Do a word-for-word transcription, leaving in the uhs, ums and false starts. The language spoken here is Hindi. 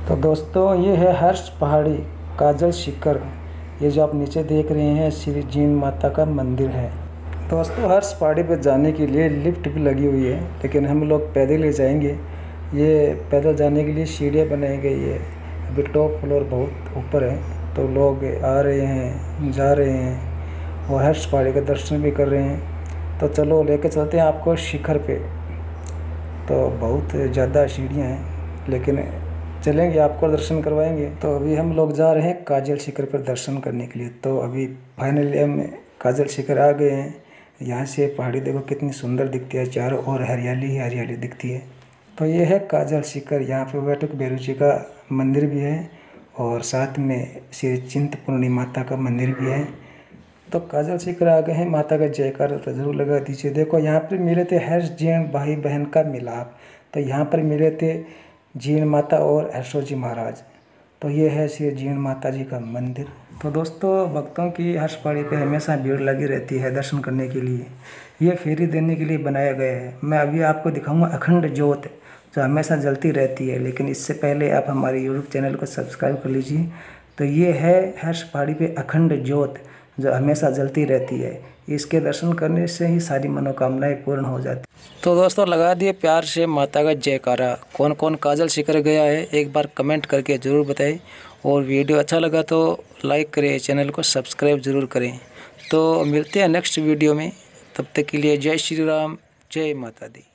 तो दोस्तों ये है हर्ष पहाड़ी काजल शिखर। ये जो आप नीचे देख रहे हैं श्री जीण माता का मंदिर है। दोस्तों हर्ष पहाड़ी पर जाने के लिए लिफ्ट भी लगी हुई है, लेकिन हम लोग पैदल ही जाएंगे। ये पैदल जाने के लिए सीढ़ियाँ बनाई गई है। अभी टॉप फ्लोर बहुत ऊपर है, तो लोग आ रहे हैं, जा रहे हैं और हर्ष पहाड़ी का दर्शन भी कर रहे हैं। तो चलो लेके चलते हैं आपको शिखर पे। तो बहुत ज़्यादा सीढ़ियाँ हैं, लेकिन चलेंगे, आपको दर्शन करवाएंगे। तो अभी हम लोग जा रहे हैं काजल शिखर पर दर्शन करने के लिए। तो अभी फाइनली हम काजल शिखर आ गए हैं। यहाँ से पहाड़ी देखो कितनी सुंदर दिखती है, चारों ओर हरियाली ही हरियाली दिखती है। तो ये है काजल शिखर। यहाँ पे बैठक भैरव जी का मंदिर भी है और साथ में श्री चिंतपूर्णी माता का मंदिर भी है। तो काजल शिखर आ गए हैं, माता का जयकार तो जरूर लगा दीजिए। देखो यहाँ पर मिले थे हर्ष जीण भाई बहन का मिलाप। तो यहाँ पर मिले थे जीण माता और हर्षो जी महाराज। तो ये है श्री जीण माता जी का मंदिर। तो दोस्तों भक्तों की हर्ष पहाड़ी पे हमेशा भीड़ लगी रहती है दर्शन करने के लिए। ये फेरी देने के लिए बनाया गया है। मैं अभी आपको दिखाऊंगा अखंड ज्योत जो हमेशा जलती रहती है, लेकिन इससे पहले आप हमारे यूट्यूब चैनल को सब्सक्राइब कर लीजिए। तो ये है हर्ष पहाड़ी पे अखंड ज्योत जो हमेशा जलती रहती है। इसके दर्शन करने से ही सारी मनोकामनाएं पूर्ण हो जाती। तो दोस्तों लगा दिए प्यार से माता का जयकारा। कौन कौन काजल शिखर गया है एक बार कमेंट करके ज़रूर बताएं, और वीडियो अच्छा लगा तो लाइक करें, चैनल को सब्सक्राइब ज़रूर करें। तो मिलते हैं नेक्स्ट वीडियो में, तब तक के लिए जय श्री राम, जय माता दी।